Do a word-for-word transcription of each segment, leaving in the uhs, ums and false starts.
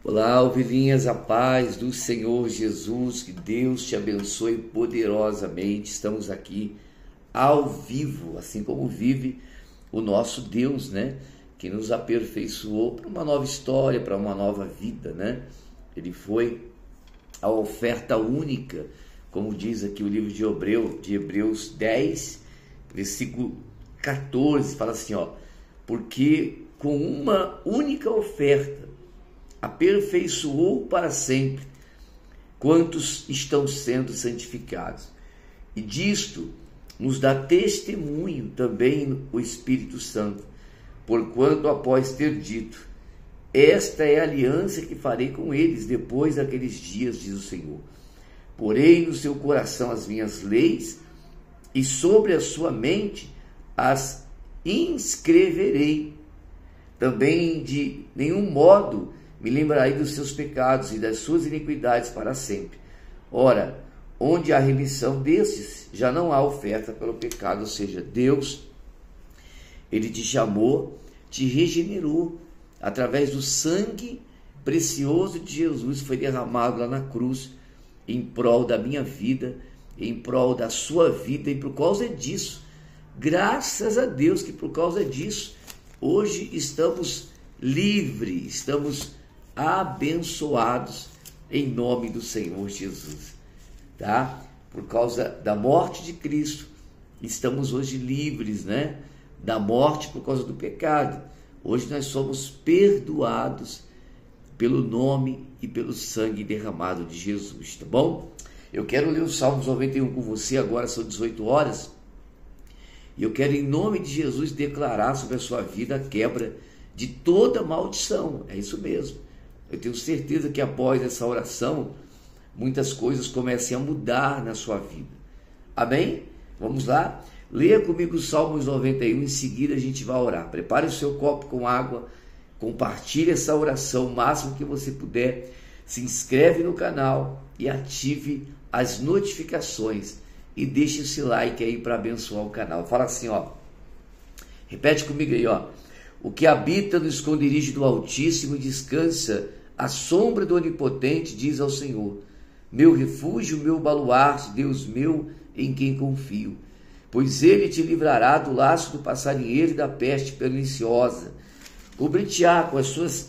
Olá, ovelhinhas, a paz do Senhor Jesus, que Deus te abençoe poderosamente. Estamos aqui ao vivo, assim como vive o nosso Deus, né? Que nos aperfeiçoou para uma nova história, para uma nova vida, né? Ele foi a oferta única, como diz aqui o livro de Hebreus, de Hebreus dez, versículo quatorze, fala assim, ó, porque com uma única oferta aperfeiçoou para sempre quantos estão sendo santificados. E disto nos dá testemunho também o Espírito Santo, porquanto após ter dito, esta é a aliança que farei com eles depois daqueles dias, diz o Senhor. Porei no seu coração as minhas leis e sobre a sua mente as inscreverei. Também de nenhum modo me lembrarei dos seus pecados e das suas iniquidades para sempre. Ora, onde há remissão desses, já não há oferta pelo pecado. Ou seja, Deus, Ele te chamou, te regenerou, através do sangue precioso de Jesus, foi derramado lá na cruz, em prol da minha vida, em prol da sua vida, e por causa disso, graças a Deus que por causa disso, hoje estamos livres, estamos abençoados em nome do Senhor Jesus, tá? Por causa da morte de Cristo, estamos hoje livres, né? Da morte por causa do pecado. Hoje nós somos perdoados pelo nome e pelo sangue derramado de Jesus, tá bom? Eu quero ler o Salmos noventa e um com você, agora são dezoito horas, e eu quero em nome de Jesus declarar sobre a sua vida a quebra de toda maldição. É isso mesmo. Eu tenho certeza que após essa oração, muitas coisas comecem a mudar na sua vida. Amém? Vamos lá? Leia comigo o Salmos noventa e um, em seguida a gente vai orar. Prepare o seu copo com água, compartilhe essa oração o máximo que você puder, se inscreve no canal e ative as notificações e deixe esse like aí para abençoar o canal. Fala assim, ó, repete comigo aí, ó. O que habita no esconderijo do Altíssimo descansa à sombra do Onipotente, diz ao Senhor, meu refúgio, meu baluarte, Deus meu, em quem confio. Pois ele te livrará do laço do passarinheiro e da peste perniciosa. Cobrir-te-á com as suas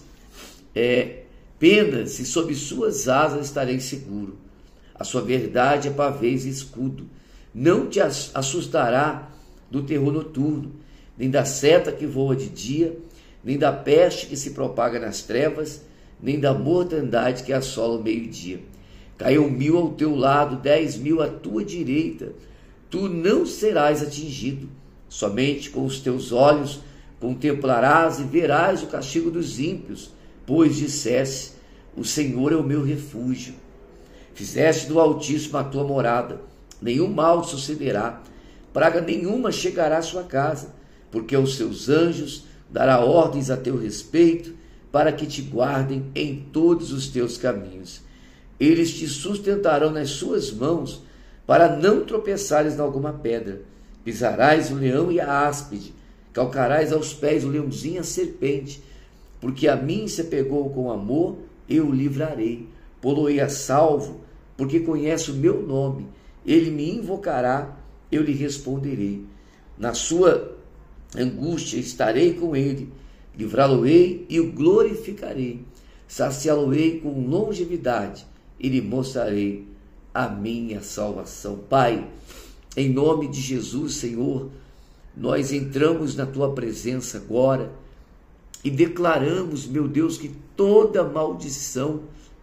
é, penas e sob suas asas estarei seguro. A sua verdade é pavês e escudo. Não te assustará do terror noturno, nem da seta que voa de dia, nem da peste que se propaga nas trevas, nem da mortandade que assola o meio-dia. Caiu mil ao teu lado, dez mil à tua direita, tu não serás atingido. Somente com os teus olhos contemplarás e verás o castigo dos ímpios, pois disseste, o Senhor é o meu refúgio. Fizeste do Altíssimo a tua morada, nenhum mal te sucederá, praga nenhuma chegará à sua casa, porque aos seus anjos dará ordens a teu respeito, para que te guardem em todos os teus caminhos. Eles te sustentarão nas suas mãos, para não tropeçares em alguma pedra. Pisarás o leão e a áspide, calcarás aos pés o leãozinho e a serpente, porque a mim se pegou com amor, eu o livrarei. Pô-lo-ei a salvo, porque conhece o meu nome. Ele me invocará, eu lhe responderei. Na sua angústia estarei com ele, livrá-lo-ei e o glorificarei. Saciá-lo-ei com longevidade e lhe mostrarei a minha salvação. Pai, em nome de Jesus, Senhor, nós entramos na tua presença agora e declaramos, meu Deus, que toda maldição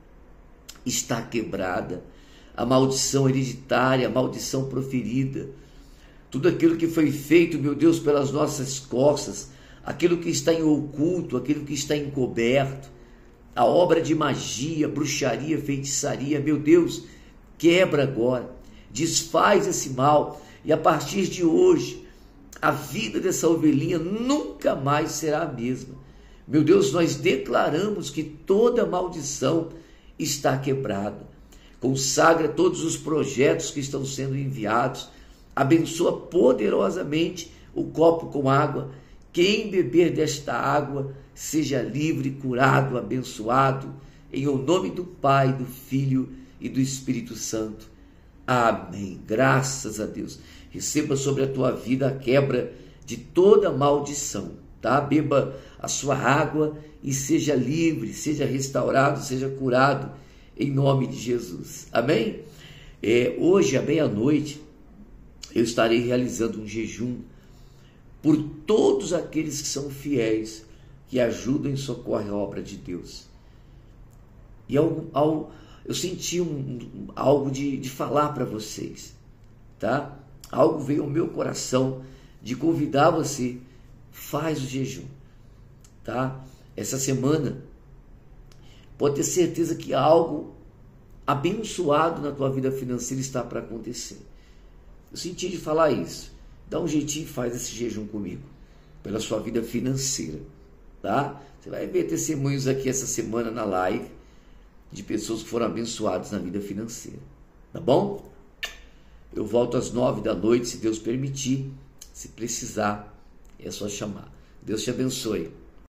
está quebrada, a maldição hereditária, a maldição proferida, tudo aquilo que foi feito, meu Deus, pelas nossas costas, aquilo que está em oculto, aquilo que está encoberto, a obra de magia, bruxaria, feitiçaria, meu Deus, quebra agora, desfaz esse mal, e a partir de hoje, a vida dessa ovelhinha nunca mais será a mesma. Meu Deus, nós declaramos que toda maldição está quebrada. Consagra todos os projetos que estão sendo enviados, abençoa poderosamente o copo com água. Quem beber desta água seja livre, curado, abençoado, em o nome do Pai, do Filho e do Espírito Santo. Amém. Graças a Deus. Receba sobre a tua vida a quebra de toda maldição, tá? Beba a sua água e seja livre, seja restaurado, seja curado, em nome de Jesus. Amém? É, hoje, à meia-noite, eu estarei realizando um jejum por todos aqueles que são fiéis, que ajudam e socorrem a obra de Deus. E ao, ao, eu senti um, um, algo de, de falar para vocês, tá? Algo veio ao meu coração de convidar você, faz o jejum, tá? Essa semana, pode ter certeza que algo abençoado na tua vida financeira está para acontecer. Eu senti de falar isso. Dá um jeitinho e faz esse jejum comigo, pela sua vida financeira, tá? Você vai ver testemunhos aqui essa semana na live, de pessoas que foram abençoadas na vida financeira, tá bom? Eu volto às nove da noite, se Deus permitir. Se precisar, é só chamar. Deus te abençoe.